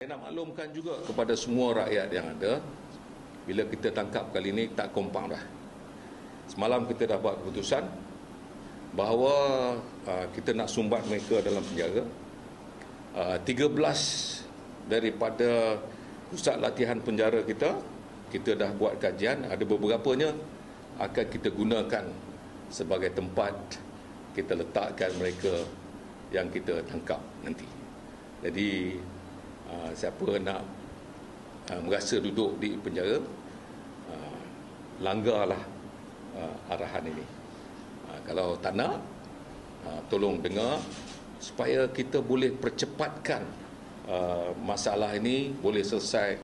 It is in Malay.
nak maklumkan juga kepada semua rakyat yang ada, bila kita tangkap kali ini tak kompang dah. Semalam kita dah buat keputusan bahawa kita nak sumbat mereka dalam penjara. 13 daripada pusat latihan penjara kita dah buat kajian, ada beberapanya akan kita gunakan sebagai tempat kita letakkan mereka yang kita tangkap nanti. Jadi siapa nak merasa duduk di penjara, langgarlah arahan ini. Kalau tak nak, tolong dengar supaya kita boleh percepatkan masalah ini boleh selesai